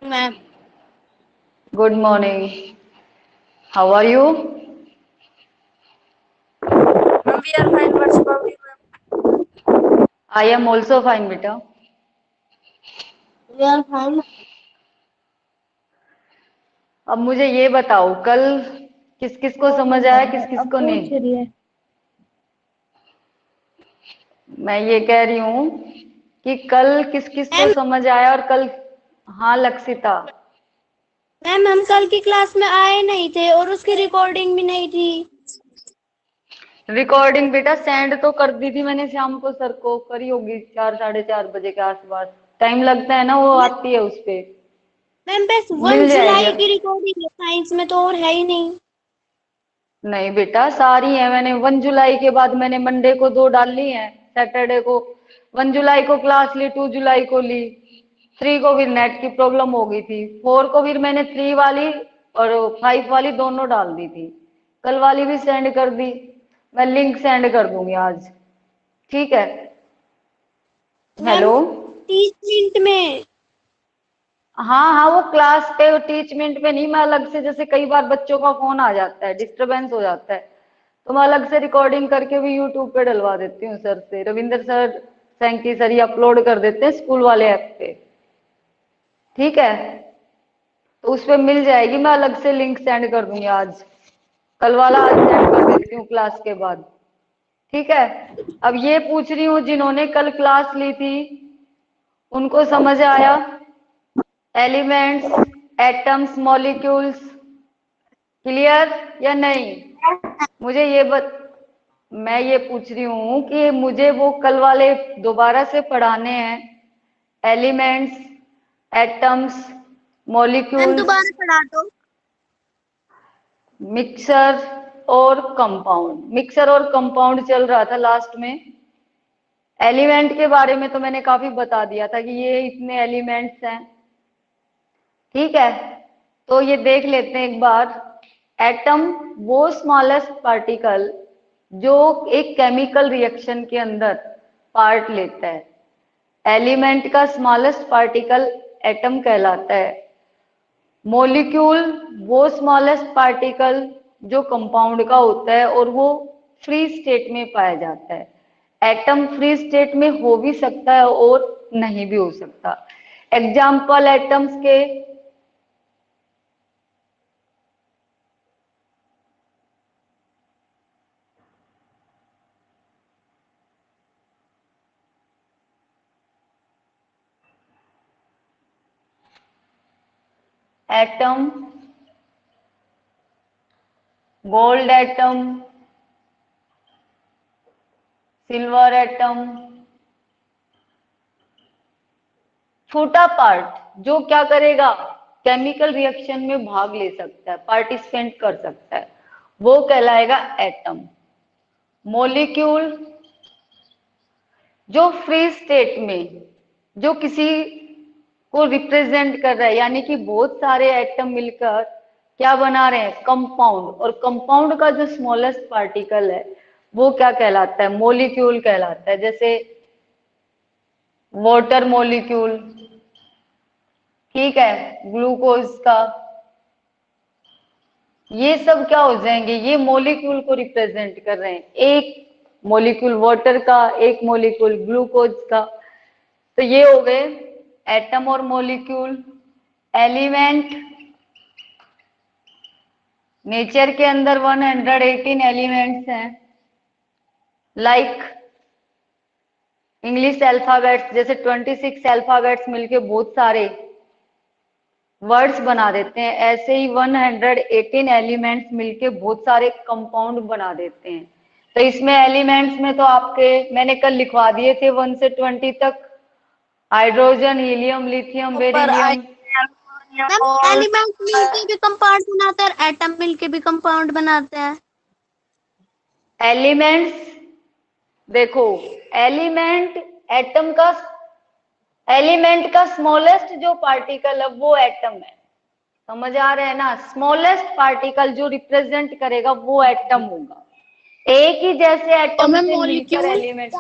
Ma'am. Good morning. How are you? Ma'am, we are fine. What's about you, ma'am? I am also fine, बेटा. We are fine. अब मुझे ये बताओ, कल किस किस को समझ आया, किस किस को नहीं? पूछ रही है। मैं ये कह रही हूँ कि कल किस किस को मैम समझ आया और कल. हाँ लक्षिता. मैम, हम कल की क्लास में आए नहीं थे और उसकी रिकॉर्डिंग भी नहीं थी। रिकॉर्डिंग बेटा सेंड तो कर दी थी मैंने शाम को सर को, करी होगी 4 साढ़े 4 बजे के आसपास. टाइम लगता है ना, वो आती है उस पे. मैम बस 1 मिल जाएगी जुलाई अब. की रिकॉर्डिंग है, साइंस में तो और है ही नहीं। नहीं बेटा सारी है. मैंने 1 जुलाई के बाद मैंने मंडे को 2 डाल ली है, सैटरडे को. 1 जुलाई को क्लास ली, 2 जुलाई को ली. 3 को फिर नेट की प्रॉब्लम हो गई थी. 4 को फिर मैंने 3 वाली और 5 वाली दोनों डाल दी थी. कल वाली भी सेंड कर दी. मैं लिंक सेंड कर दूंगी आज. ठीक है. Ma'am hello. 30 मिनट में। हाँ हाँ, वो क्लास पे टीचमेंट पे नहीं, मैं अलग से, जैसे कई बार बच्चों का फोन आ जाता है, डिस्टरबेंस हो जाता है, तो मैं अलग से रिकॉर्डिंग करके भी यूट्यूब पे डलवा देती हूँ सर से. रविंद्र सर, सैंकी सर ये अपलोड कर देते हैं स्कूल वाले ऐप पे. ठीक है. तो उस पे मिल जाएगी. मैं अलग से लिंक सेंड कर दूंगी आज. कल वाला आज सेंड कर देती हूँ क्लास के बाद. ठीक है. अब ये पूछ रही हूँ, जिन्होंने कल क्लास ली थी उनको समझ आया? एलिमेंट्स, एटम्स, मॉलिक्यूल्स क्लियर या नहीं? मुझे मैं ये पूछ रही हूँ कि मुझे वो कल वाले दोबारा से पढ़ाने हैं. एलिमेंट्स, एटम्स, मैम मॉलिक्यूल्स, दोबारा पढ़ा दो। मिक्सर और कंपाउंड. मिक्सर और कंपाउंड चल रहा था लास्ट में. एलिमेंट के बारे में तो मैंने काफी बता दिया था कि ये इतने एलिमेंट्स हैं. ठीक है. तो ये देख लेते हैं एक बार. एटम वो स्मॉलेस्ट पार्टिकल जो एक केमिकल रिएक्शन के अंदर पार्ट लेता है. एलिमेंट का स्मॉलेस्ट पार्टिकल एटम कहलाता है. मॉलिक्यूल वो स्मॉलेस्ट पार्टिकल जो कंपाउंड का होता है और वो फ्री स्टेट में पाया जाता है. एटम फ्री स्टेट में हो भी सकता है और नहीं भी हो सकता. एग्जाम्पल एटम्स के. Atom, gold atom, silver atom. छोटा पार्ट जो क्या करेगा, केमिकल रिएक्शन में भाग ले सकता है, पार्टिसिपेंट कर सकता है, वो कहलाएगा एटम. मॉलिक्यूल जो फ्री स्टेट में, जो किसी को रिप्रेजेंट कर रहा है, यानी कि बहुत सारे एटम मिलकर क्या बना रहे हैं, कंपाउंड. और कंपाउंड का जो स्मॉलेस्ट पार्टिकल है वो क्या कहलाता है, मॉलिक्यूल कहलाता है. जैसे वाटर मॉलिक्यूल. ठीक है. ग्लूकोज का. ये सब क्या हो जाएंगे, ये मॉलिक्यूल को रिप्रेजेंट कर रहे हैं. एक मॉलिक्यूल वाटर का, एक मॉलिक्यूल ग्लूकोज का. तो ये हो गए एटम और मॉलिक्यूल. एलिमेंट, नेचर के अंदर 118 एलिमेंट्स हैं. लाइक इंग्लिश अल्फाबेट्स, जैसे 26 अल्फाबेट्स मिलके बहुत सारे वर्ड्स बना देते हैं, ऐसे ही 118 एलिमेंट्स मिलके बहुत सारे कंपाउंड बना देते हैं. तो इसमें एलिमेंट्स में तो आपके मैंने कल लिखवा दिए थे 1 से 20 तक. Hydrogen, helium, lithium, beryllium. Ma'am element मिलके भी कंपाउंड बनाते हैं और एटम मिलके भी कंपाउंड बनाते हैं। एलिमेंट्स देखो, एलिमेंट एटम का, एलिमेंट का स्मॉलेस्ट जो पार्टिकल है वो एटम है. समझ आ रहा है ना? स्मॉलेस्ट पार्टिकल जो रिप्रेजेंट करेगा वो एटम होगा. एक ही जैसे एटम से मिलकर एलिमेंट.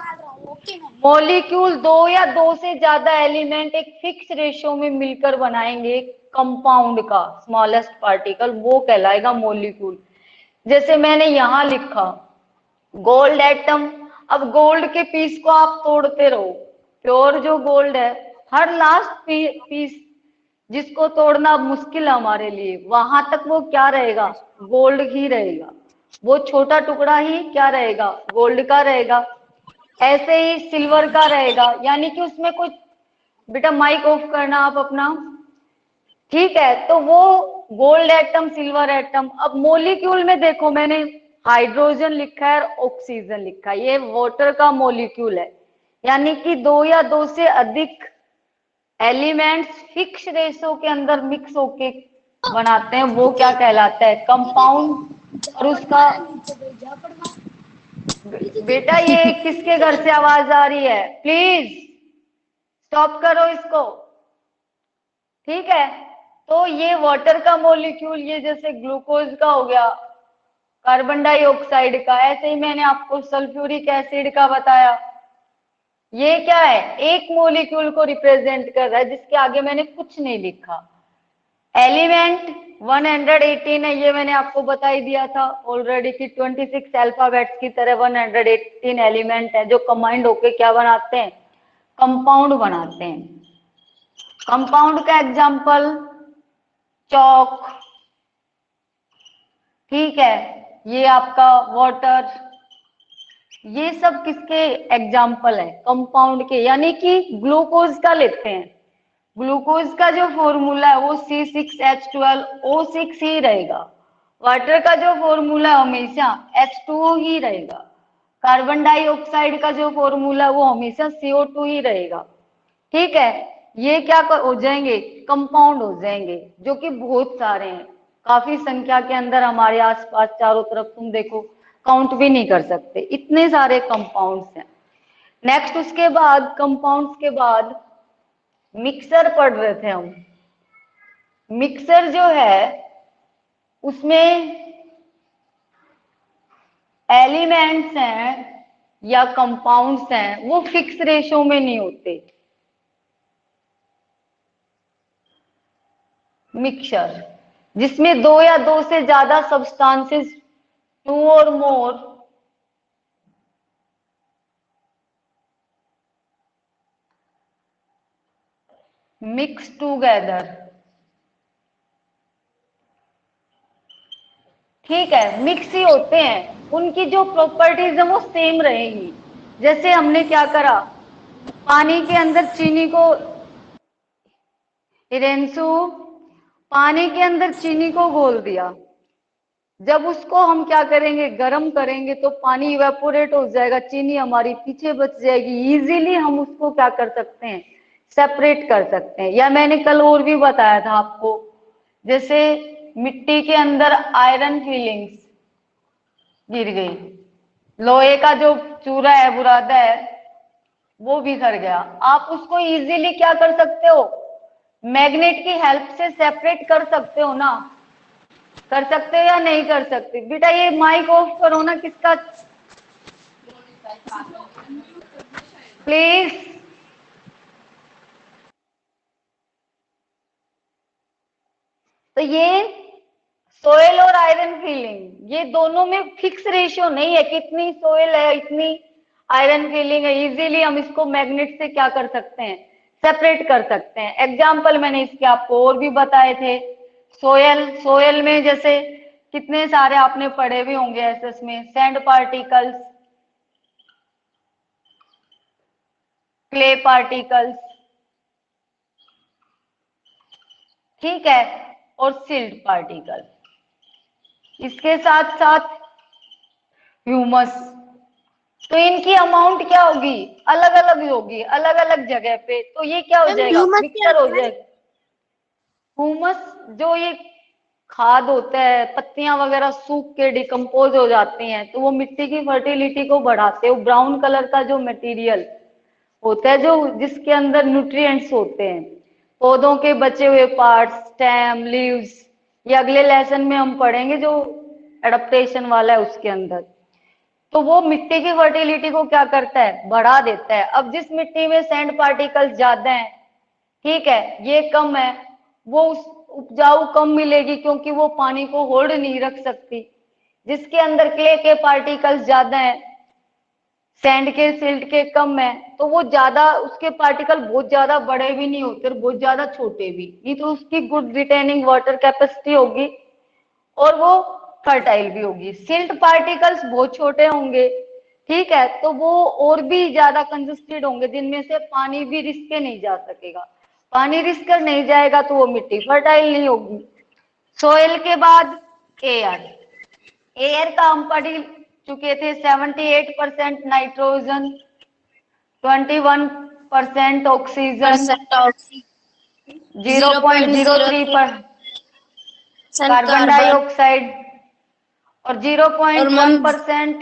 मॉलिक्यूल 2 या 2 से ज्यादा एलिमेंट एक फिक्स रेशियो में मिलकर बनाएंगे कंपाउंड का स्मॉलेस्ट पार्टिकल, वो कहलाएगा मॉलिक्यूल। जैसे मैंने यहां लिखा गोल्ड एटम, अब गोल्ड के पीस को आप तोड़ते रहो, प्योर जो गोल्ड है हर लास्ट पीस जिसको तोड़ना मुश्किल है हमारे लिए, वहां तक वो क्या रहेगा, गोल्ड ही रहेगा, वो छोटा टुकड़ा ही क्या रहेगा, गोल्ड का रहेगा। ऐसे ही सिल्वर का रहेगा, यानी कि उसमें कुछ, बेटा माइक ऑफ करना आप अपना, ठीक है। तो वो गोल्ड एटम, सिल्वर एटम। अब मोलिक्यूल में देखो मैंने हाइड्रोजन लिखा है और ऑक्सीजन लिखा है, ये वाटर का मोलिक्यूल है, यानी कि दो या दो से अधिक एलिमेंट्स फिक्स रेशो के अंदर मिक्स होके बनाते हैं, वो क्या कहलाता है, कंपाउंड। और उसका बेटा ये किसके घर से आवाज आ रही है, प्लीज स्टॉप करो इसको, ठीक है। तो ये वाटर का मॉलिक्यूल, ये जैसे ग्लूकोज का हो गया, कार्बन डाइऑक्साइड का, ऐसे ही मैंने आपको सल्फ्यूरिक एसिड का बताया। ये क्या है, एक मॉलिक्यूल को रिप्रेजेंट कर रहा है, जिसके आगे मैंने कुछ नहीं लिखा। एलिमेंट 118 है, ये मैंने आपको बता ही दिया था ऑलरेडी कि 26 अल्फाबेट्स की तरह 118 एलिमेंट है, जो कंबाइंड होके क्या बनाते हैं, कंपाउंड बनाते हैं। कंपाउंड का एग्जाम्पल चौक, ठीक है, ये आपका वाटर, ये सब किसके एग्जाम्पल है, कंपाउंड के। यानी कि ग्लूकोज का लेते हैं, ग्लूकोज का जो फॉर्मूला है वो C6H12O6 ही रहेगा। वाटर का जो फॉर्मूला हमेशा H2O ही रहेगा। कार्बन डाइऑक्साइड का जो फॉर्मूला है वो हमेशा CO2 ही रहेगा, ठीक है। ये क्या हो जाएंगे, कंपाउंड हो जाएंगे, जो कि बहुत सारे हैं, काफी संख्या के अंदर हमारे आसपास चारों तरफ, तुम देखो काउंट भी नहीं कर सकते, इतने सारे कंपाउंड्स हैं। नेक्स्ट उसके बाद, कंपाउंड्स के बाद मिक्सर पढ़ रहे थे हम। मिक्सर जो है उसमें एलिमेंट्स हैं या कंपाउंड्स हैं, वो फिक्स रेशो में नहीं होते। मिक्सचर जिसमें दो या दो से ज्यादा सब्सटेंसेस, टू और मोर, मिक्स टूगेदर, ठीक है, मिक्स ही होते हैं, उनकी जो प्रॉपर्टीज है वो सेम रहेंगी। जैसे हमने क्या करा, पानी के अंदर चीनी को, हिरेंसु, पानी के अंदर चीनी को घोल दिया, जब उसको हम क्या करेंगे, गर्म करेंगे, तो पानी इवेपोरेट हो जाएगा, चीनी हमारी पीछे बच जाएगी। इजीली हम उसको क्या कर सकते हैं, सेपरेट कर सकते हैं। या मैंने कल और भी बताया था आपको, जैसे मिट्टी के अंदर आयरन फिलिंग्स गिर गई, लोहे का जो चूरा है, बुरादा है, वो बिखर गया, आप उसको इजीली क्या कर सकते हो, मैग्नेट की हेल्प से सेपरेट कर सकते हो ना, कर सकते हो या नहीं कर सकते। बेटा ये माइक ऑफ करो ना किसका, प्लीज। तो ये सोयल और आयरन फीलिंग, ये दोनों में फिक्स रेशियो नहीं है, कितनी सोयल है इतनी आयरन फीलिंग है, इजीली हम इसको मैग्नेट से क्या कर सकते हैं, सेपरेट कर सकते हैं। एग्जाम्पल मैंने इसके आपको और भी बताए थे। सोयल, सोयल में जैसे कितने सारे आपने पढ़े भी होंगे एसएस में, सैंड पार्टिकल्स, क्ले पार्टिकल्स, ठीक है, और सिल्ट पार्टिकल। इसके साथ साथ ह्यूमस, तो इनकी अमाउंट क्या होगी, अलग अलग होगी, अलग अलग जगह पे, तो ये क्या हो जाएगा, मिक्सर हो जाएगा। ह्यूमस जो ये खाद होता है, पत्तियां वगैरह सूख के डिकम्पोज हो जाती हैं, तो वो मिट्टी की फर्टिलिटी को बढ़ाते हैं। ब्राउन कलर का जो मटेरियल होता है, जो जिसके अंदर न्यूट्रिएंट्स होते हैं, पौधों के बचे हुए पार्ट्स, स्टेम, लीव्स, ये अगले लेसन में हम पढ़ेंगे जो एडेप्टेशन वाला है उसके अंदर। तो वो मिट्टी की फर्टिलिटी को क्या करता है, बढ़ा देता है। अब जिस मिट्टी में सैंड पार्टिकल्स ज्यादा हैं, ठीक है, ये कम है, वो उस उपजाऊ कम मिलेगी क्योंकि वो पानी को होल्ड नहीं रख सकती। जिसके अंदर क्ले के पार्टिकल्स ज्यादा हैं, सैंड के सिल्ट के कम है, तो वो ज्यादा, उसके पार्टिकल बहुत ज्यादा बड़े भी नहीं होते और बहुत ज्यादा छोटे भी नहीं, तो उसकी गुड रिटेनिंग वाटर कैपेसिटी होगी और वो फर्टाइल भी होगी। सिल्ट पार्टिकल्स बहुत छोटे होंगे, ठीक है, तो वो और भी ज्यादा कंजस्टेड होंगे, जिनमें से पानी भी रिस्क के नहीं जा सकेगा। पानी रिस्क कर नहीं जाएगा तो वो मिट्टी फर्टाइल नहीं होगी। सोयल के बाद एयर। एयर का हम पढ़ चुके थे, 78% नाइट्रोजन, 21% ऑक्सीजन, 0.03 पर कार्बन डाइऑक्साइड और 0.1%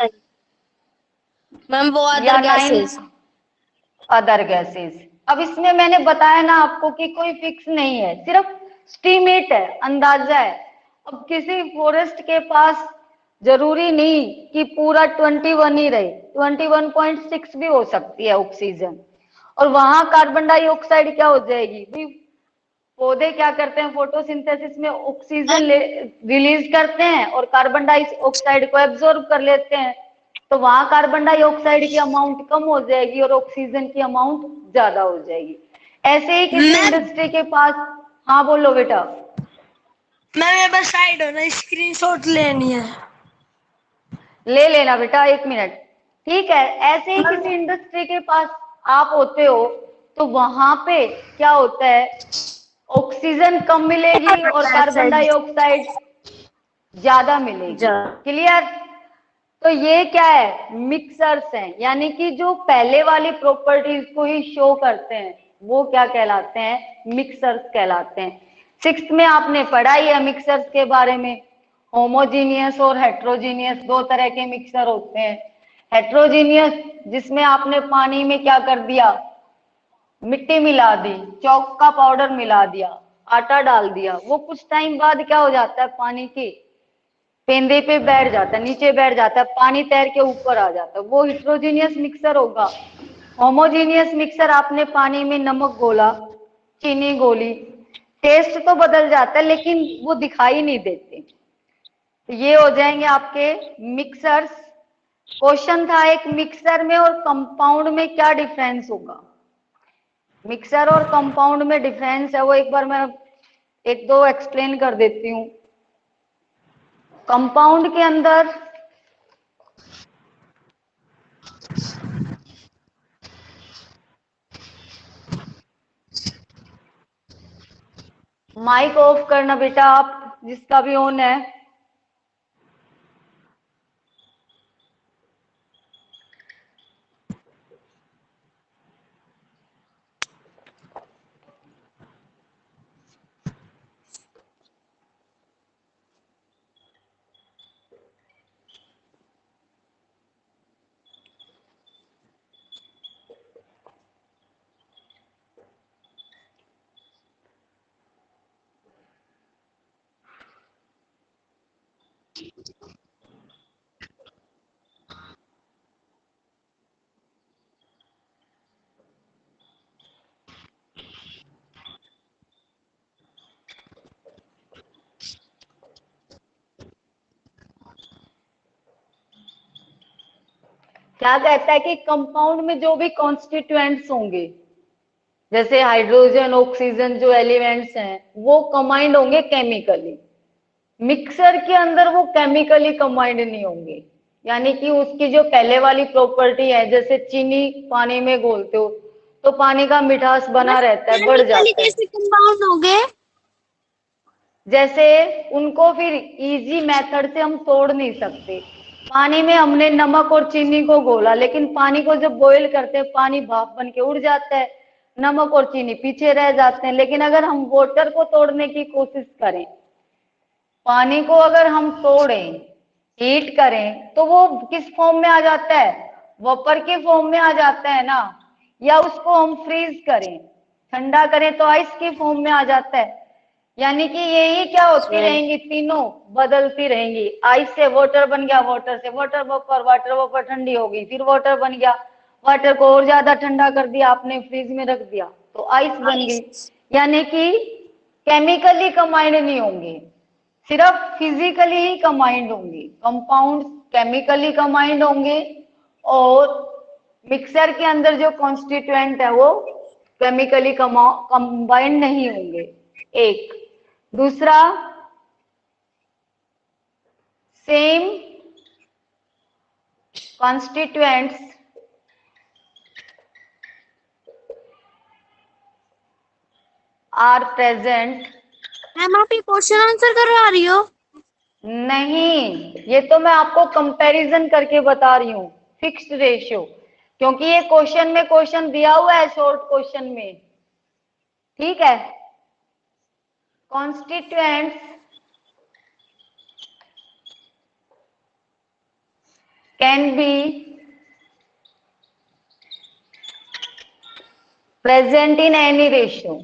मैम वो या अदर गैसेस। Other gases. अब इसमें मैंने बताया ना आपको कि कोई फिक्स नहीं है, सिर्फ स्टीमेट है, अंदाजा है। अब किसी फॉरेस्ट के पास जरूरी नहीं कि पूरा 21 ही रहे, 21.6 भी हो सकती है ऑक्सीजन, और वहां कार्बन डाइऑक्साइड क्या हो जाएगी भाई। पौधे क्या करते हैं, फोटोसिंथेसिस में ऑक्सीजन रिलीज करते हैं और कार्बन डाइऑक्साइड को एब्जॉर्ब कर लेते हैं, तो वहां कार्बन डाइऑक्साइड की अमाउंट कम हो जाएगी और ऑक्सीजन की अमाउंट ज्यादा हो जाएगी। ऐसे ही किसी इंडस्ट्री के पास, हाँ बोलो बेटा। मैं बस साइड होना, स्क्रीनशॉट लेनी है। ले लेना बेटा, 1 मिनट, ठीक है। ऐसे ही किसी इंडस्ट्री के पास आप होते हो तो वहां पे क्या होता है, ऑक्सीजन कम मिलेगी और कार्बन डाइऑक्साइड ज्यादा मिलेगी। क्लियर? तो ये क्या है, मिक्सर्स हैं, यानी कि जो पहले वाली प्रॉपर्टीज को ही शो करते हैं वो क्या कहलाते हैं, मिक्सर्स कहलाते हैं। 6th में आपने पढ़ा ही है मिक्सर्स के बारे में। होमोजीनियस और हेट्रोजीनियस दो तरह के मिक्सर होते हैं। हेट्रोजीनियस जिसमें आपने पानी में क्या कर दिया, मिट्टी मिला दी, चौक का पाउडर मिला दिया, आटा डाल दिया, वो कुछ टाइम बाद क्या हो जाता है, पानी की पेंदे पे बैठ जाता है, नीचे बैठ जाता है, पानी तैर के ऊपर आ जाता है, वो हिट्रोजीनियस मिक्सर होगा। होमोजीनियस मिक्सर, आपने पानी में नमक घोला, चीनी घोली, टेस्ट तो बदल जाता है लेकिन वो दिखाई नहीं देते। तो ये हो जाएंगे आपके मिक्सर्स। क्वेश्चन था एक, मिक्सर में और कंपाउंड में क्या डिफरेंस होगा। मिक्सर और कंपाउंड में डिफरेंस है वो एक बार मैं 1-2 एक्सप्लेन कर देती हूँ। कंपाउंड के अंदर माइक ऑफ करना बेटा आप, जिसका भी ऑन है। क्या कहता है कि कंपाउंड में जो भी कॉन्स्टिट्यूएंट्स होंगे, जैसे हाइड्रोजन ऑक्सीजन जो एलिमेंट्स हैं, वो कंबाइंड होंगे केमिकली। मिक्सर के अंदर वो केमिकली कंबाइंड नहीं होंगे, यानी कि उसकी जो पहले वाली प्रॉपर्टी है, जैसे चीनी पानी में घोलते हो तो पानी का मिठास बना रहता है, बढ़ जाता है, कैसे कंपाउंड हो गए। जैसे उनको फिर इजी मेथड से हम तोड़ नहीं सकते। पानी में हमने नमक और चीनी को घोला, लेकिन पानी को जब बॉईल करते हैं पानी भाप बन के उड़ जाता है, नमक और चीनी पीछे रह जाते हैं। लेकिन अगर हम वाटर को तोड़ने की कोशिश करें, पानी को अगर हम तोड़ें, हीट करें, तो वो किस फॉर्म में आ जाता है, वापर के फॉर्म में आ जाता है ना। या उसको हम फ्रीज करें, ठंडा करें, तो आइस की फॉर्म में आ जाता है। यानी कि यही क्या होती रहेंगी, तीनों बदलती रहेंगी। आइस से वाटर बन गया, वाटर से वाटर वेपर, वाटर वेपर ठंडी हो गई, फिर वाटर बन गया, वाटर को और ज्यादा ठंडा कर दिया आपने, फ्रिज में रख दिया तो आइस बन गई। यानी कि केमिकली कंबाइंड नहीं होंगे, सिर्फ फिजिकली ही कंबाइंड होंगे। कंपाउंड केमिकली कंबाइंड होंगे और मिक्सर के अंदर जो कॉन्स्टिट्यूएंट है वो केमिकली कंबाइंड नहीं होंगे। एक दूसरा, same constituents are present. Ma'am आप ये क्वेश्चन आंसर करवा रही हो? नहीं, ये तो मैं आपको कंपैरिजन करके बता रही हूँ फिक्स्ड रेशियो, क्योंकि ये क्वेश्चन में क्वेश्चन दिया हुआ है शॉर्ट क्वेश्चन में, ठीक है। Constituents can be present in any ratio,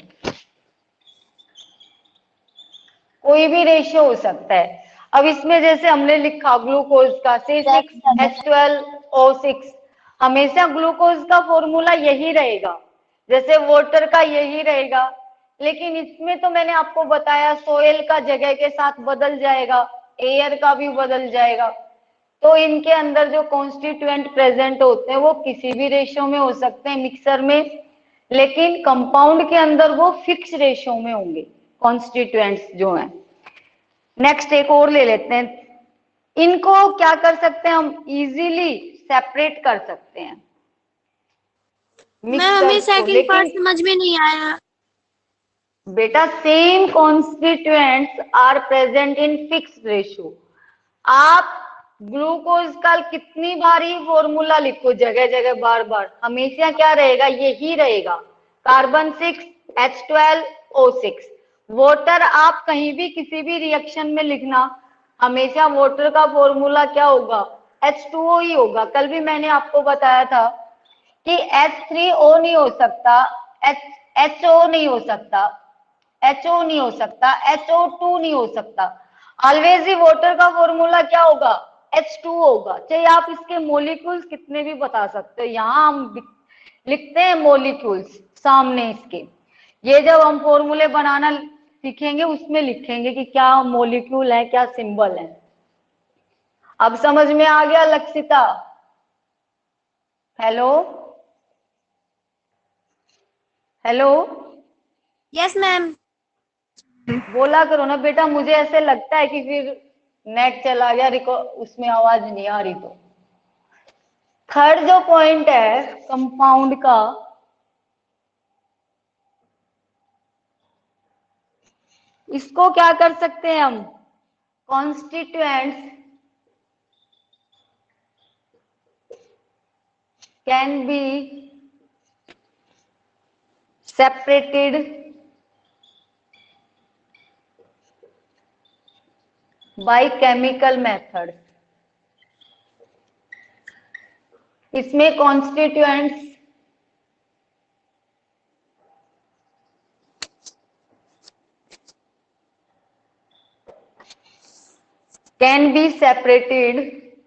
कोई भी रेशियो हो सकता है। अब इसमें जैसे हमने लिखा ग्लूकोज का C6H12O6, हमेशा ग्लूकोज का फॉर्मूला यही रहेगा, जैसे वाटर का यही रहेगा, लेकिन इसमें तो मैंने आपको बताया सोयल का जगह के साथ बदल जाएगा, एयर का भी बदल जाएगा। तो इनके अंदर जो कॉन्स्टिट्यूएंट प्रेजेंट होते हैं वो किसी भी रेशियो में हो सकते हैं मिक्सर में, लेकिन कंपाउंड के अंदर वो फिक्स रेशियो में होंगे कॉन्स्टिट्यूएंट्स जो हैं। नेक्स्ट एक और ले लेते हैं, इनको क्या कर सकते हैं हम, इजीली सेपरेट कर सकते हैं मैम हमें मिक्सचर्स को, सेकंड पार्ट लेकिन समझ में नहीं आया। बेटा same constituents are present in fixed ratio. आप ग्लूकोज का कितनी बार ही फॉर्मूला लिखो, जगह जगह बार बार, हमेशा क्या रहेगा, यही रहेगा, कार्बन 6H12O6। वाटर आप कहीं भी किसी भी रिएक्शन में लिखना, हमेशा वाटर का फॉर्मूला क्या होगा, H2O ही होगा। कल भी मैंने आपको बताया था कि H3O नहीं हो सकता, HO नहीं हो सकता, HO नहीं हो सकता, HO2 नहीं हो सकता। ऑलवेज ही वाटर का फॉर्मूला क्या होगा, H2 होगा, चाहे आप इसके मोलिक्यूल्स कितने भी बता सकते हो। यहाँ हम लिखते हैं मोलिक्यूल्स सामने इसके, ये जब हम फॉर्मूले बनाना सीखेंगे उसमें लिखेंगे कि क्या मोलिक्यूल है, क्या सिंबल है। अब समझ में आ गया Lakshita? Hello hello, yes ma'am. बोला करो ना बेटा, मुझे ऐसे लगता है कि फिर नेट चला गया, उसमें आवाज नहीं आ रही। तो थर्ड जो पॉइंट है कंपाउंड का, इसको क्या कर सकते हैं हम, constituents can be separated by chemical method. इसमें constituents can be separated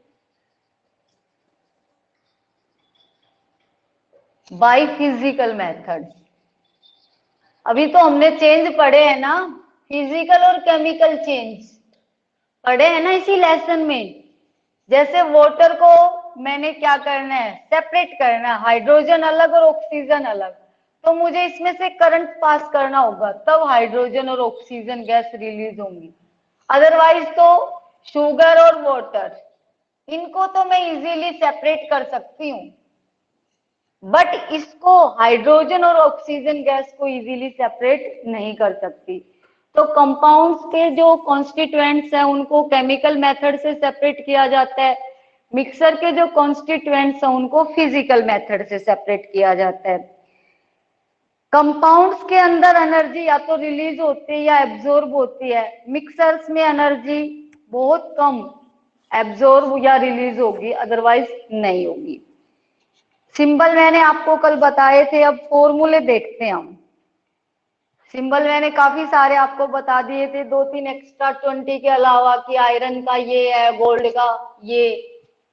by physical method. अभी तो हमने चेंज पढ़े हैं ना, फिजिकल और केमिकल चेंज पढ़े हैं ना इसी लेसन में। जैसे वाटर को मैंने क्या करना है, सेपरेट करना है, हाइड्रोजन अलग और ऑक्सीजन अलग, तो मुझे इसमें से करंट पास करना होगा, तब हाइड्रोजन और ऑक्सीजन गैस रिलीज होंगी। अदरवाइज तो शुगर और वाटर, इनको तो मैं इजीली सेपरेट कर सकती हूँ, बट इसको हाइड्रोजन और ऑक्सीजन गैस को इजीली सेपरेट नहीं कर सकती। तो कंपाउंड्स के जो कॉन्स्टिट्यूएंट्स हैं उनको केमिकल मेथड से सेपरेट किया जाता है, मिक्सर के जो कॉन्स्टिट्यूएंट्स हैं उनको फिजिकल मेथड से सेपरेट किया जाता है। कंपाउंड्स के अंदर एनर्जी या तो रिलीज होती है या एब्जॉर्ब होती है, मिक्सर्स में एनर्जी बहुत कम एब्जॉर्ब या रिलीज होगी, अदरवाइज नहीं होगी। सिंबल मैंने आपको कल बताए थे, अब फॉर्मूले देखते हैं हम। सिंबल मैंने काफी सारे आपको बता दिए थे, 2-3 एक्स्ट्रा 20 के अलावा, कि आयरन का ये है, गोल्ड का ये,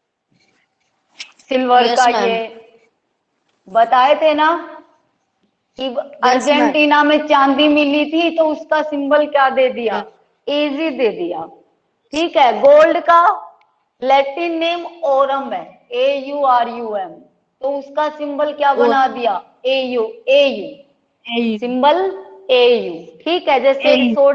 सिल्वर Yes, का ma'am. ये बताए थे ना। कि अर्जेंटीना में चांदी मिली थी तो उसका सिंबल क्या दे दिया, एजी दे दिया। ठीक है, गोल्ड का लैटिन नेम ओरम है, AURUM, तो उसका सिंबल क्या बना दिया, AU, सिंबल AU। ठीक है, जैसे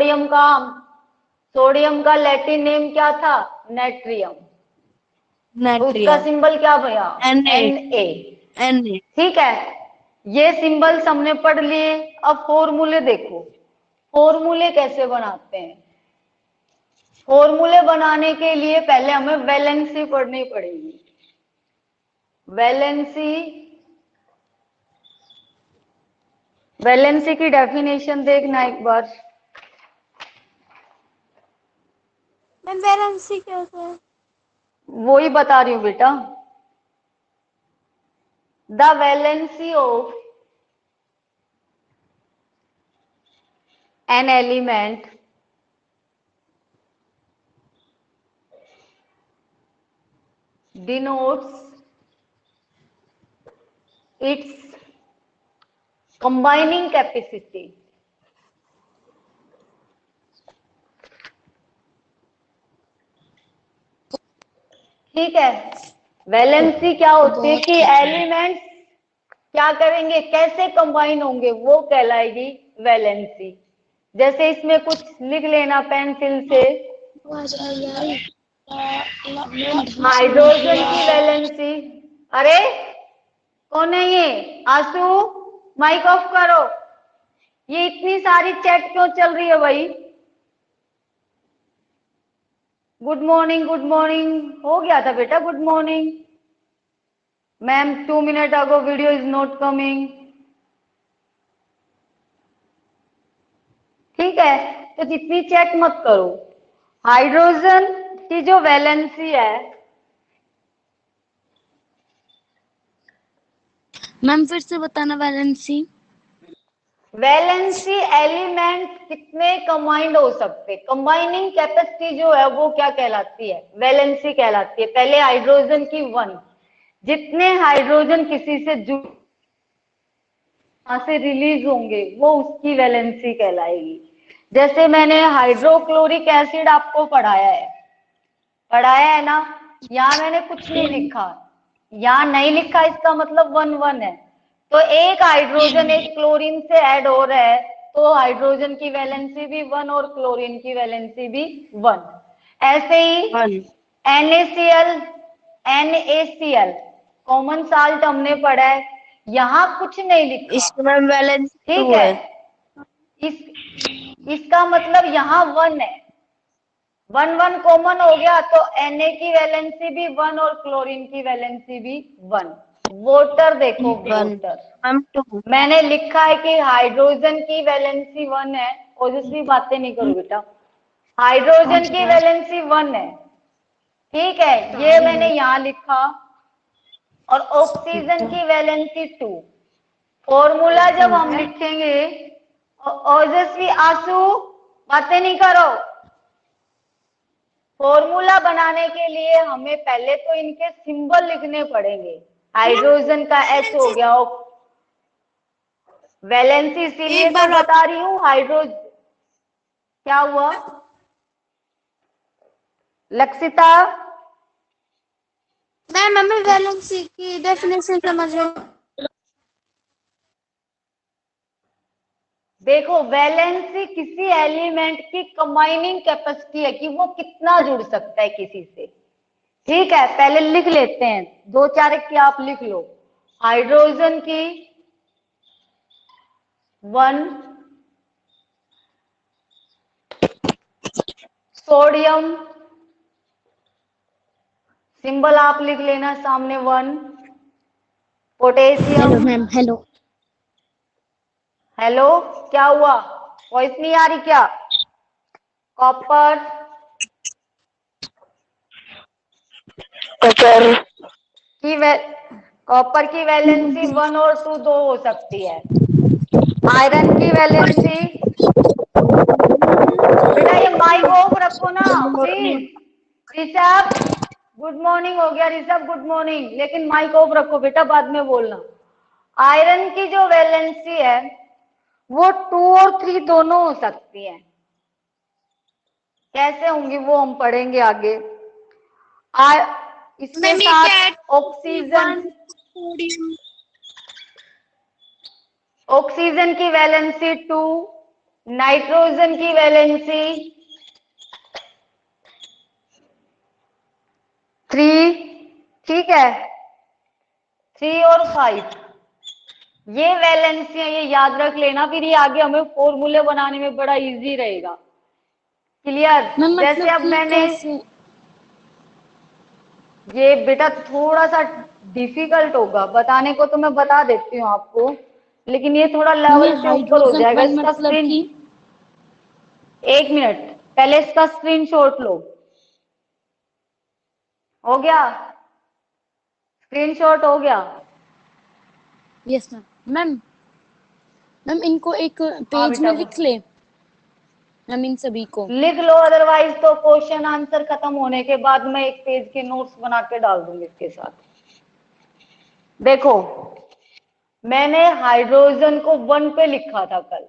सोडियम का लैटिन नेम क्या था, नेट्रियम, तो उसका सिंबल क्या भैया, Na। ठीक है, ये सिंबल्स हमने पढ़ लिए। अब फॉर्मूले देखो, फॉर्मूले कैसे बनाते हैं। फॉर्मूले बनाने के लिए पहले हमें वैलेंसी पढ़नी पड़ेगी। वैलेंसी की डेफिनेशन देखना एक बार। मैम वैलेंसी क्या होता है? वो ही बता रही हूँ बेटा। The valency of an element denotes its combining capacity। ठीक है, वैलेंसी क्या होती है कि एलिमेंट्स क्या करेंगे, कैसे कंबाइन होंगे, वो कहलाएगी वैलेंसी। जैसे इसमें कुछ लिख लेना पेंसिल से, हाइड्रोजन की वैलेंसी। अरे कौन है ये, आंसू, माइक ऑफ करो। ये इतनी सारी चैट क्यों चल रही है भाई। गुड मॉर्निंग, गुड मॉर्निंग हो गया था बेटा, good morning ma'am, 2 minute ago video is not coming. ठीक है, तो जितनी चेक मत करो। हाइड्रोजन की जो वैलेंसी है, मैम फिर से बताना वैलेंसी। वैलेंसी एलिमेंट कितने कंबाइंड हो सकते, कंबाइनिंग कैपेसिटी जो है वो क्या कहलाती है, वैलेंसी कहलाती है। पहले हाइड्रोजन की 1, जितने हाइड्रोजन किसी से से रिलीज होंगे वो उसकी वैलेंसी कहलाएगी। जैसे मैंने हाइड्रोक्लोरिक एसिड आपको पढ़ाया है ना, यहाँ मैंने कुछ नहीं लिखा, यहाँ नहीं लिखा, इसका मतलब 1-1 है। तो एक हाइड्रोजन एक क्लोरीन से ऐड हो रहा है, तो हाइड्रोजन की वैलेंसी भी 1 और क्लोरीन की वैलेंसी भी 1। ऐसे ही NaCl कॉमन साल्ट हमने पढ़ा है, यहाँ कुछ नहीं लिखा, इसमें वैलेंसी ठीक है। इसका मतलब यहाँ 1 है, 1-1 कॉमन हो गया, तो Na की वैलेंसी भी 1 और क्लोरीन की वैलेंसी भी 1। वोटर देखो, वोटर मैंने लिखा है कि हाइड्रोजन की वैलेंसी 1 है, ओजस्वी बातें नहीं करो बेटा, हाइड्रोजन की वैलेंसी 1 है, ठीक है, ये मैंने यहाँ लिखा। और ऑक्सीजन की वैलेंसी 2। फॉर्मूला जब हम लिखेंगे, ओजस्वी आंसू बातें नहीं करो, फॉर्मूला बनाने के लिए हमें पहले तो इनके सिंबल लिखने पड़ेंगे। हाइड्रोजन का H हो गया, वैलेंसी इसीलिए तो बता रही हूँ। हाइड्रोजन क्या हुआ लक्षिता, मैम हमें वैलेंसी की डेफिनेशन समझ लो। देखो वैलेंसी किसी एलिमेंट की कंबाइनिंग कैपेसिटी है कि वो कितना जुड़ सकता है किसी से। ठीक है, पहले लिख लेते हैं, 2-4 की आप लिख लो। हाइड्रोजन की 1, सोडियम सिंबल आप लिख लेना सामने 1, पोटेशियम, मैम हेलो, हेलो क्या हुआ, वॉइस नहीं आ रही क्या, कॉपर कॉपर की वैलेंसी 1 और 2 दो हो सकती है। आयरन की वैलेंसी, बेटा ये माइक ऑफ रखो ना प्लीज। ऋषभ गुड मॉर्निंग हो गया, ऋषभ गुड मॉर्निंग, लेकिन माइक ऑफ रखो बेटा, बाद में बोलना। आयरन की जो वैलेंसी है है वो 2 और 3 दोनों हो सकती है। कैसे होंगी वो हम पढ़ेंगे आगे। इसके मैम ये क्या है? साथ ऑक्सीजन, सोडियम। ऑक्सीजन की वैलेंसी 2, नाइट्रोजन की वैलेंसी 3, ठीक है, 3 और 5, ये वैलेंसियां ये याद रख लेना, फिर ये आगे हमें फॉर्मूले बनाने में बड़ा इजी रहेगा। क्लियर? मैम जैसे मतलब अब कि मैंने कैसे? ये बेटा थोड़ा सा डिफिकल्ट होगा बताने को, तो मैं बता देती हूँ आपको, लेकिन ये थोड़ा मैम ये लेवल से ऊपर हो हाइड्रोजन जाएगा। वन इसका मतलब स्क्रीन, कि? 1 मिनट, पहले इसका स्क्रीनशॉट लो। हो गया? स्क्रीनशॉट हो गया? Yes ma'am. मैम मैम इनको एक हाँ पेज में बेटा लिख ले मैम, इन सभी को। लिख लो, अदरवाइज तो क्वेश्चन आंसर खत्म होने के बाद मैं एक पेज के नोट्स बना के डाल दूंगी इसके साथ। देखो मैंने हाइड्रोजन को 1 पे लिखा था कल,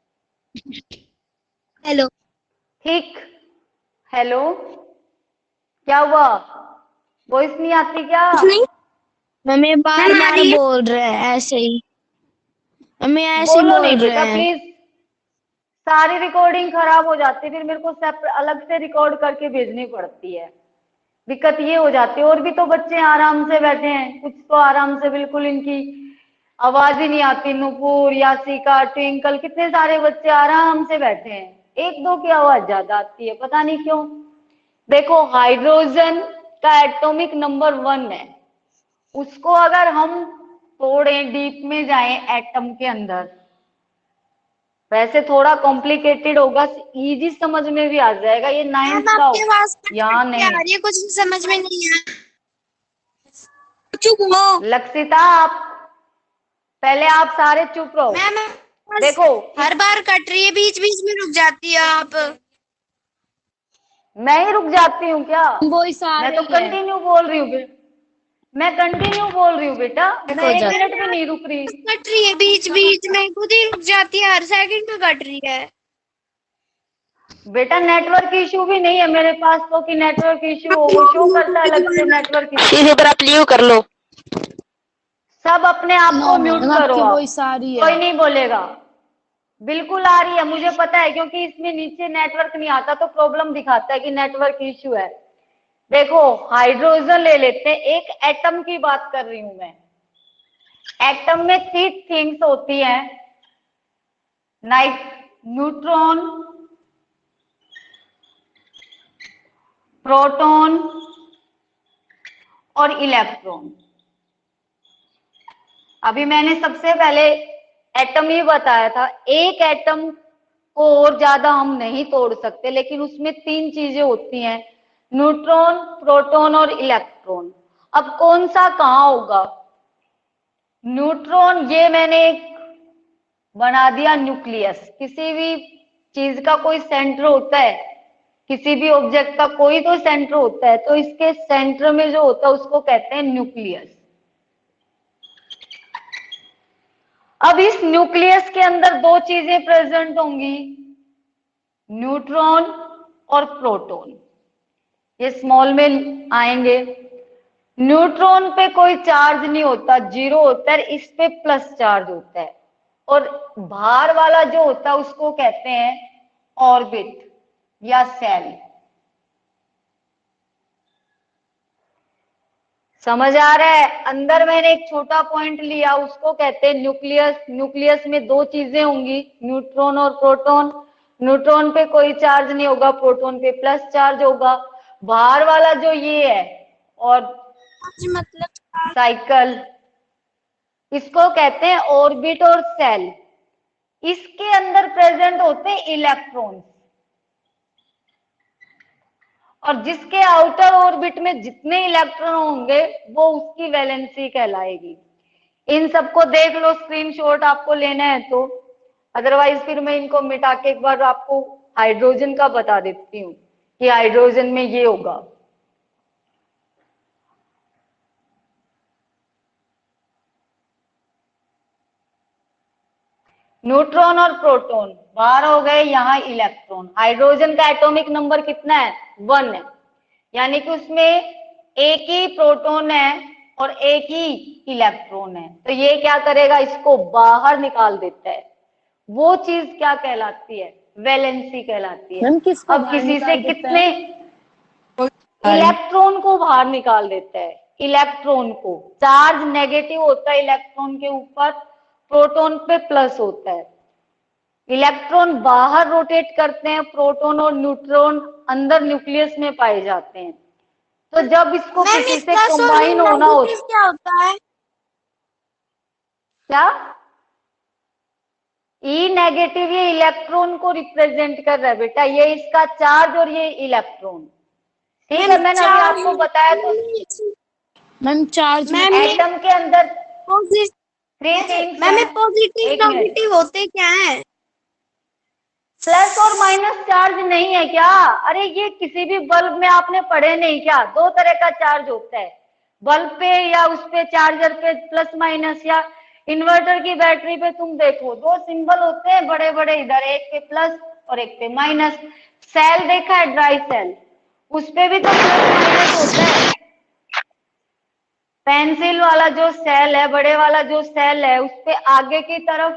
हेलो। ठीक? हेलो, क्या हुआ? वॉइस नहीं आती क्या? कुछ नहीं, हमें बार बार बोल रहे हैं ऐसे ही, हमें ऐसे ही बोलो नहीं बोल रहे बेटा हैं। प्लीज, सारी रिकॉर्डिंग खराब हो जाती है, फिर मेरे को अलग से रिकॉर्ड करके भेजनी पड़ती है। दिक्कत ये हो जाती है। और भी तो बच्चे आराम से बैठे हैं, कुछ तो आराम से बिल्कुल इनकी आवाज ही नहीं आती। नुपुर, यासिका, ट्विंकल, कितने सारे बच्चे आराम से बैठे हैं, 1-2 की आवाज ज्यादा आती है, पता नहीं क्यों। देखो हाइड्रोजन का एटॉमिक नंबर 1 है, उसको अगर हम थोड़े डीप में जाएं एटम के अंदर, वैसे थोड़ा कॉम्प्लिकेटेड होगा, इजी समझ में भी आ जाएगा, ये मैम 9th का आपकी आवाज कट यहाँ कट के आ नहीं। रही है, कुछ समझ में नहीं आ रहा। चुप हो लक्षिता आप, पहले आप सारे चुप रहो। मैम। आवाज देखो हर बार कट रही है, बीच बीच में रुक जाती है आप। मैं ही रुक जाती हूँ क्या? वॉइस आ मैं तो रही है। कंटिन्यू बोल रही हूँ, मैं कंटिन्यू बोल रही हूँ बेटा, मैं हो 1 जाता मिनट भी नहीं रुक रही। कट रही है, बीच बीच में खुद ही रुक जाती है, हर सेकंड पे कट रही है। बेटा नेटवर्क इशू भी नहीं है मेरे पास तो, कि नेटवर्क इशू हो, वो शो करता है अलग से नेटवर्क इशू। इसी पर आप लीव कर लो। सब अपने आप नो को म्यूट मैडम करो, आपकी आप वॉइस आ रही कोई है। नहीं बोलेगा। बिल्कुल आ रही है, मुझे पता है, क्योंकि इसमें नीचे नेटवर्क नहीं आता तो प्रॉब्लम दिखाता है कि नेटवर्क इशू है। देखो हाइड्रोजन ले लेते हैं, एक एटम की बात कर रही हूं मैं। एटम में 3 थिंग्स होती हैं, न्यूट्रॉन, प्रोटॉन और इलेक्ट्रॉन। अभी मैंने सबसे पहले एटम ही बताया था, एक एटम को और ज्यादा हम नहीं तोड़ सकते, लेकिन उसमें 3 चीजें होती हैं, न्यूट्रॉन, प्रोटॉन और इलेक्ट्रॉन। अब कौन सा कहाँ होगा? न्यूट्रॉन, ये मैंने एक बना दिया न्यूक्लियस। किसी भी चीज का कोई सेंटर होता है, किसी भी ऑब्जेक्ट का कोई तो सेंटर होता है, तो इसके सेंटर में जो होता है उसको कहते हैं न्यूक्लियस। अब इस न्यूक्लियस के अंदर 2 चीजें प्रेजेंट होंगी, न्यूट्रॉन और प्रोटॉन। ये स्मॉल में आएंगे। न्यूट्रॉन पे कोई चार्ज नहीं होता, 0 होता है, इस पे प्लस चार्ज होता है। और बाहर वाला जो होता है उसको कहते हैं ऑर्बिट या सेल। समझ आ रहा है? अंदर मैंने एक छोटा पॉइंट लिया, उसको कहते हैं न्यूक्लियस। न्यूक्लियस में 2 चीजें होंगी, न्यूट्रॉन और प्रोटॉन। न्यूट्रॉन पे कोई चार्ज नहीं होगा, प्रोटॉन पे प्लस चार्ज होगा। बाहर वाला जो ये है और मतलब साइकिल, इसको कहते हैं ऑर्बिट और सेल। इसके अंदर प्रेजेंट होते हैं इलेक्ट्रॉन्स, और जिसके आउटर ऑर्बिट में जितने इलेक्ट्रॉन होंगे वो उसकी वैलेंसी कहलाएगी। इन सबको देख लो, स्क्रीनशॉट आपको लेना है तो, अदरवाइज फिर मैं इनको मिटा के एक बार आपको हाइड्रोजन का बता देती हूँ कि हाइड्रोजन में ये होगा। न्यूट्रॉन और प्रोटॉन बाहर हो गए, यहाँ इलेक्ट्रॉन। हाइड्रोजन का एटॉमिक नंबर कितना है? 1 है, यानी कि उसमें एक ही प्रोटॉन है और एक ही इलेक्ट्रॉन है। तो ये क्या करेगा? इसको बाहर निकाल देता है। वो चीज क्या कहलाती है? वैलेंसी कहलाती है। मैम किसको अब बाहर किसी से निकाल देता कितने है? इलेक्ट्रॉन को बाहर निकाल देता है। इलेक्ट्रॉन को, चार्ज नेगेटिव होता है इलेक्ट्रॉन के ऊपर, प्रोटॉन पे प्लस होता है। इलेक्ट्रॉन बाहर रोटेट करते हैं, प्रोटॉन और न्यूट्रॉन अंदर न्यूक्लियस में पाए जाते हैं। तो जब इसको मैम किसी इस से प्लस और कंबाइन होना हो, नेगेटिव क्या होता है? क्या? ई नेगेटिव ये इलेक्ट्रॉन को रिप्रेजेंट कर रहा है बेटा, ये इसका चार्ज और ये इलेक्ट्रॉन। ठीक है, मैंने अभी आपको बताया तो मैम चार्ज मैम एटम के अंदर पॉजिटिव, 3 थिंग्स मैम हैं। पॉजिटिव एक मिनट, नेगेटिव होते क्या है? प्लस और माइनस चार्ज नहीं है क्या? अरे ये किसी भी बल्ब में आपने पढ़े नहीं क्या? 2 तरह का चार्ज होता है बल्ब पे या उस पे चार्जर पे, प्लस माइनस। या इन्वर्टर की बैटरी पे तुम देखो 2 सिंबल होते हैं बड़े बड़े, इधर एक पे प्लस और एक पे माइनस। सेल देखा है? ड्राई सेल, उस पे भी तो प्लस माइनस होता है। पेंसिल वाला जो सेल है, बड़े वाला जो सेल है, उस पे आगे की तरफ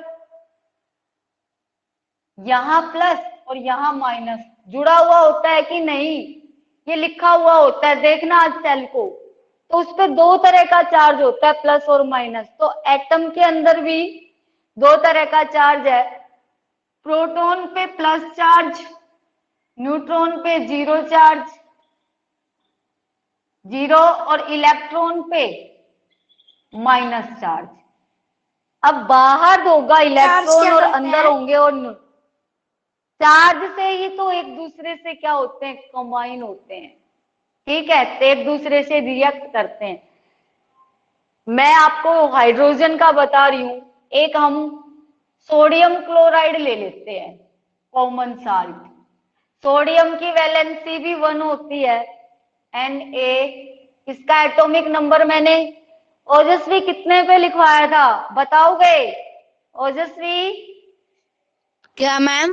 यहाँ प्लस और यहाँ माइनस जुड़ा हुआ होता है कि नहीं? ये लिखा हुआ होता है, देखना आज सेल को। तो उस पे 2 तरह का चार्ज होता है, प्लस और माइनस। तो एटम के अंदर भी 2 तरह का चार्ज है। प्रोटॉन पे प्लस चार्ज, न्यूट्रॉन पे 0 चार्ज, 0, और इलेक्ट्रॉन पे माइनस चार्ज। अब बाहर होगा इलेक्ट्रॉन क्या और करते अंदर हैं? होंगे और चार्ज से ही तो एक दूसरे से क्या होते हैं? कंबाइन होते हैं। ठीक है, तो एक दूसरे से रिएक्ट करते हैं। मैं आपको हाइड्रोजन का बता रही हूं। एक हम सोडियम क्लोराइड ले लेते हैं, कॉमन साल्ट। सोडियम की वैलेंसी भी 1 होती है, Na। इसका एटॉमिक नंबर मैंने ओजस्वी कितने पे लिखवाया था, बताओगे? ओजस्वी, क्या मैम?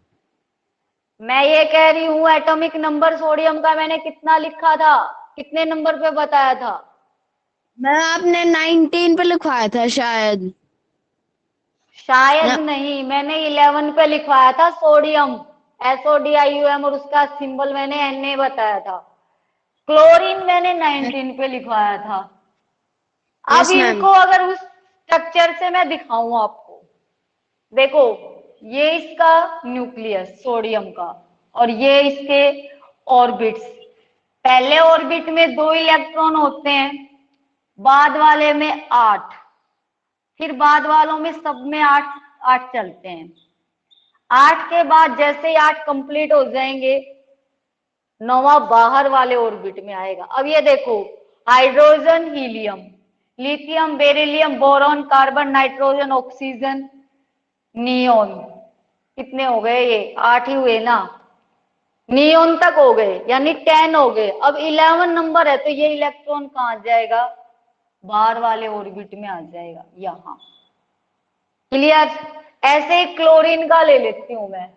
मैं ये कह रही हूं एटॉमिक नंबर सोडियम का मैंने कितना लिखा था, कितने नंबर पे बताया था? मैम आपने 19 पे लिखवाया था शायद। शायद नहीं, मैंने 11 पे लिखवाया था सोडियम, SODIUM, और उसका सिंबल मैंने Na बताया था। क्लोरीन मैंने 19 पे लिखवाया था। अब यस मैम। इनको अगर उस स्ट्रक्चर से मैं दिखाऊं आपको, देखो ये इसका न्यूक्लियस सोडियम का, और ये इसके ऑर्बिट्स। पहले ऑर्बिट में 2 इलेक्ट्रॉन होते हैं, बाद वाले में 8, फिर बाद वालों में सब में 8 8 चलते हैं। 8 के बाद जैसे ही 8 कंप्लीट हो जाएंगे, 9वां बाहर वाले ऑर्बिट में आएगा। अब ये देखो, hydrogen, helium, lithium, beryllium, boron, carbon, nitrogen, oxygen, neon. कितने हो गए? ये 8 ही हुए ना। नियोन तक हो गए, यानी 10 हो गए। अब 11 नंबर है, तो ये इलेक्ट्रॉन कहाँ जाएगा? बाहर वाले ऑर्बिट में आ जाएगा, यहां। क्लियर? ऐसे ही क्लोरीन का ले लेती हूं मैं,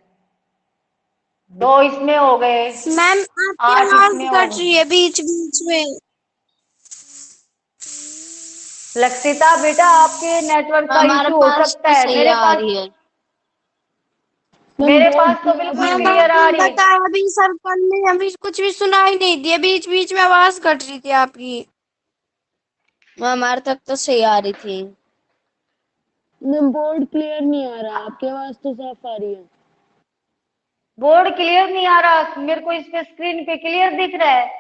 2 इसमें हो गए, मैम आपकी 8 आवाज इसमें हो कट रही गए। है बीच बीच में। लक्षिता बेटा, आपके नेटवर्क का हमारे इशू हो पास सकता तो है। सही मेरे आ पास रही है। मैम मेरे बोर्ड पास तो क्लियर बिल्कुल नहीं मैम आ रहा। क्लियर आ आपने रही है। बताया भी सर्कल में, अभी कुछ भी सुनाई नहीं दिया, बीच बीच में आवाज कट रही थी आपकी। हमारे तक तो सही आ रही थी। मैम बोर्ड क्लियर नहीं आ रहा, आपकी आवाज तो साफ आ रही है। बोर्ड क्लियर नहीं आ रहा? मेरे को इस पे स्क्रीन पे क्लियर दिख रहा है।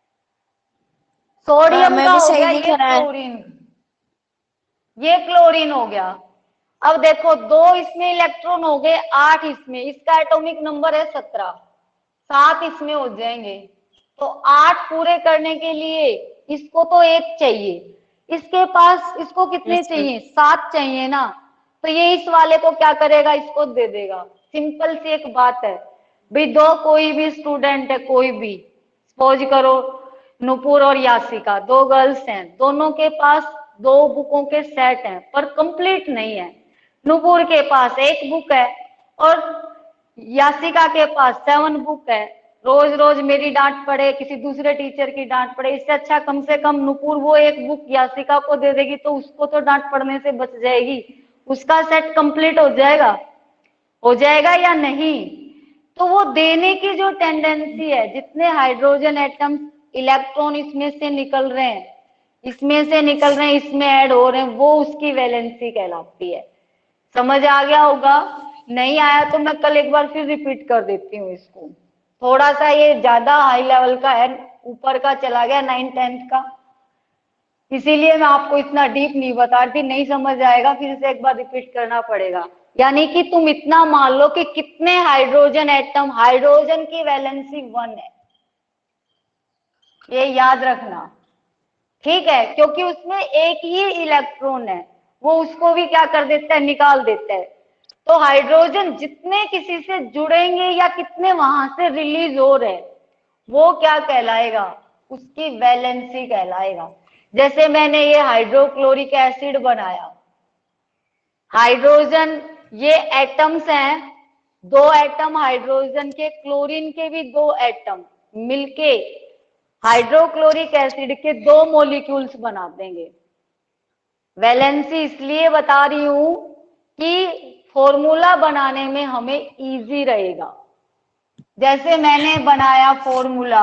सोडियम हमें का भी हो सही गया, दिख ये रहा है। क्लोरीन, ये क्लोरीन हो गया। अब देखो 2 इसमें इलेक्ट्रॉन हो गए, 8 इसमें, इसका एटॉमिक नंबर है 17, 7 इसमें हो जाएंगे। तो 8 पूरे करने के लिए इसको तो 1 चाहिए, इसके पास इसको कितने यस मैम। चाहिए? 7 चाहिए ना। तो ये इस वाले को क्या करेगा? इसको दे देगा। सिंपल सी एक बात है भाई, 2 कोई भी स्टूडेंट है, कोई भी, सपोज करो नुपुर और यासिका, 2 गर्ल्स हैं, दोनों के पास 2 बुकों के सेट हैं, पर कंप्लीट नहीं है। नूपुर के पास 1 बुक है और यासिका के पास 7 बुक है। रोज रोज मेरी डांट पड़े, किसी दूसरे टीचर की डांट पड़े, इससे अच्छा कम से कम नूपुर वो 1 बुक यासिका को दे देगी तो उसको तो डांट पड़ने से बच जाएगी, उसका सेट कंप्लीट हो जाएगा या नहीं। तो वो देने की जो टेंडेंसी है, जितने हाइड्रोजन एटम्स इलेक्ट्रॉन इसमें से निकल रहे हैं, इसमें ऐड हो रहे हैं, वो उसकी वैलेंसी कहलाती है। समझ आ गया होगा? नहीं आया तो मैं कल एक बार फिर रिपीट कर देती हूँ इसको। थोड़ा सा ये ज्यादा हाई लेवल का है, ऊपर का चला गया 9th-10th का, इसीलिए मैं आपको इतना डीप नहीं बता रही। नहीं समझ आएगा फिर से एक बार रिपीट करना पड़ेगा। यानी कि तुम इतना मान लो कि कितने हाइड्रोजन एटम, हाइड्रोजन की वैलेंसी 1 है, ये याद रखना, ठीक है? क्योंकि उसमें एक ही इलेक्ट्रॉन है, वो उसको भी क्या कर देता है, निकाल देता है। तो हाइड्रोजन जितने किसी से जुड़ेंगे या कितने वहां से रिलीज हो रहे, वो क्या कहलाएगा, उसकी वैलेंसी कहलाएगा। जैसे मैंने ये हाइड्रोक्लोरिक एसिड बनाया, हाइड्रोजन ये एटम्स हैं, 2 एटम हाइड्रोजन के, क्लोरीन के भी 2 एटम मिलके हाइड्रोक्लोरिक एसिड के 2 मॉलिक्यूल्स बना देंगे। वैलेंसी इसलिए बता रही हूं कि फॉर्मूला बनाने में हमें इजी रहेगा। जैसे मैंने बनाया फॉर्मूला,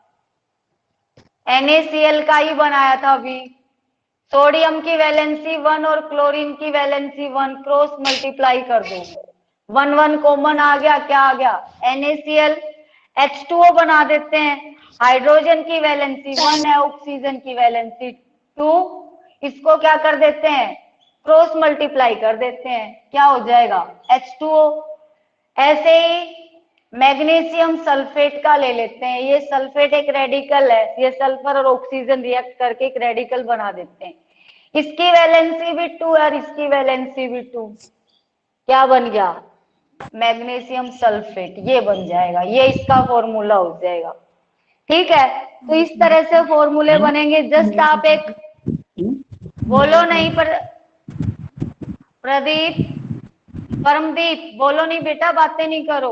NaCl का ही बनाया था अभी, सोडियम की वैलेंसी 1 और क्लोरीन की वैलेंसी 1, क्रॉस मल्टीप्लाई कर दो, 1 1 कॉमन आ गया, क्या आ गया, NaCl। H2O बना देते हैं, हाइड्रोजन की वैलेंसी 1 है, ऑक्सीजन की वैलेंसी 2, इसको क्या कर देते हैं, क्रॉस मल्टीप्लाई कर देते हैं, क्या हो जाएगा, H2O। ऐसे ही मैग्नीशियम सल्फेट का ले लेते हैं, ये सल्फेट एक रेडिकल है, ये सल्फर और ऑक्सीजन रिएक्ट करके एक रेडिकल बना देते हैं, इसकी वैलेंसी भी 2 और इसकी वैलेंसी भी 2, क्या बन गया, मैग्नीशियम सल्फेट, ये बन जाएगा, ये इसका फॉर्मूला हो जाएगा। ठीक है, तो इस तरह से फॉर्मूले बनेंगे। जस्ट आप एक बोलो नहीं, पर प्रदीप, परमदीप बोलो नहीं बेटा, बातें नहीं करो।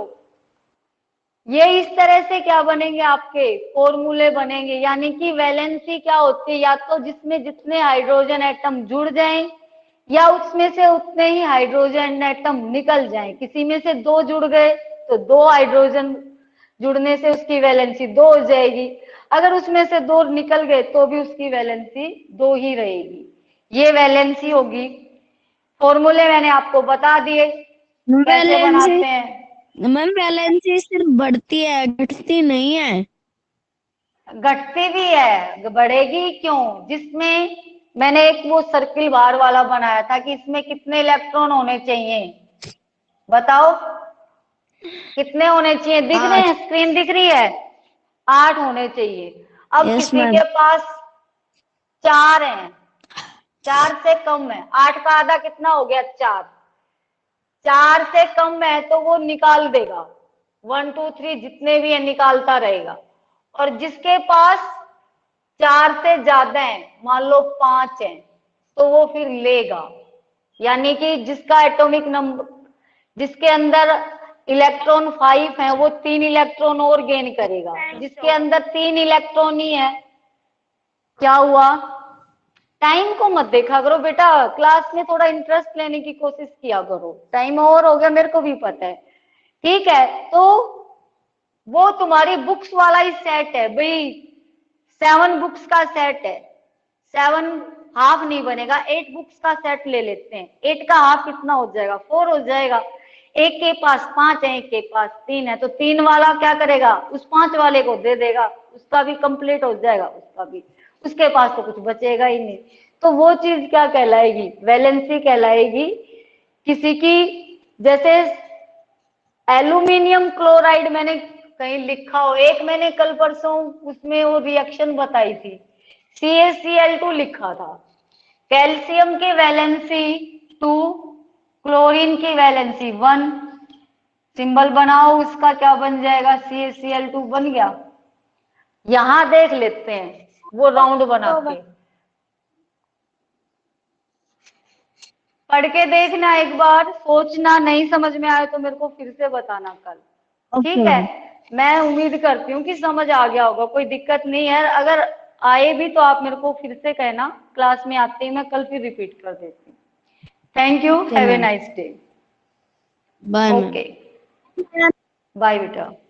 ये इस तरह से क्या बनेंगे, आपके फॉर्मूले बनेंगे। यानी कि वैलेंसी क्या होती है, या तो जिसमें जितने हाइड्रोजन एटम जुड़ जाएं या उसमें से उतने ही हाइड्रोजन एटम निकल जाएं। किसी में से 2 जुड़ गए तो 2 हाइड्रोजन जुड़ने से उसकी वैलेंसी 2 हो जाएगी, अगर उसमें से 2 निकल गए तो भी उसकी वैलेंसी 2 ही रहेगी। ये वैलेंसी होगी। फॉर्मूले मैंने आपको बता दिए कैसे बनाते हैं। मैम वैलेंसी सिर्फ बढ़ती है, घटती नहीं है। घटती भी है, बढ़ेगी क्यों, जिसमें मैंने एक वो सर्किल बार वाला बनाया था कि इसमें कितने इलेक्ट्रॉन होने चाहिए, बताओ कितने होने चाहिए, दिख रहे हैं, स्क्रीन दिख रही है, 8 होने चाहिए। अब Yes, किसी ma'am. के पास 4 हैं, 4 से कम है, 8 का आधा कितना हो गया, 4, 4 से कम है तो वो निकाल देगा, 1 2 3 जितने भी है निकालता रहेगा। और जिसके पास 4 से ज्यादा है, मान लो 5 है, तो वो फिर लेगा। यानी कि जिसका एटॉमिक नंबर, जिसके अंदर इलेक्ट्रॉन 5 है, वो 3 इलेक्ट्रॉन और गेन करेगा। जिसके अंदर 3 इलेक्ट्रॉन ही है, क्या हुआ, टाइम को मत देखा करो बेटा, क्लास में थोड़ा इंटरेस्ट लेने की कोशिश किया करो। टाइम ओवर हो गया, मेरे को भी पता है, ठीक है। तो वो तुम्हारी बुक्स वाला ही सेट है भाई, 7 बुक्स का सेट है, 7 हाफ नहीं बनेगा, 8 बुक्स का सेट ले लेते हैं। 8 का हाफ कितना हो जाएगा, 4 हो जाएगा। एक के पास 5 है, एक के पास 3 है, तो 3 वाला क्या करेगा, उस 5 वाले को दे देगा, उसका भी कंप्लीट हो जाएगा, उसका भी, उसके पास तो कुछ बचेगा ही नहीं। तो वो चीज क्या कहलाएगी, वैलेंसी कहलाएगी। किसी की, जैसे एल्यूमिनियम क्लोराइड मैंने कहीं लिखा हो, एक मैंने कल परसों उसमें वो रिएक्शन बताई थी, CaCl2 लिखा था, कैल्शियम की वैलेंसी 2, क्लोरीन की वैलेंसी 1, सिंबल बनाओ, उसका क्या बन जाएगा, CaCl2 बन गया। यहां देख लेते हैं वो राउंड बना के, पढ़ के देखना एक बार, सोचना, नहीं समझ में आए तो मेरे को फिर से बताना कल, ठीक ओके है। मैं उम्मीद करती हूँ कि समझ आ गया होगा, कोई दिक्कत नहीं है। अगर आए भी तो आप मेरे को फिर से कहना, क्लास में आते ही मैं कल फिर रिपीट कर देती हूँ। Thank you, okay have a ma'am, nice day. Bye ma'am. Okay, bye बेटा।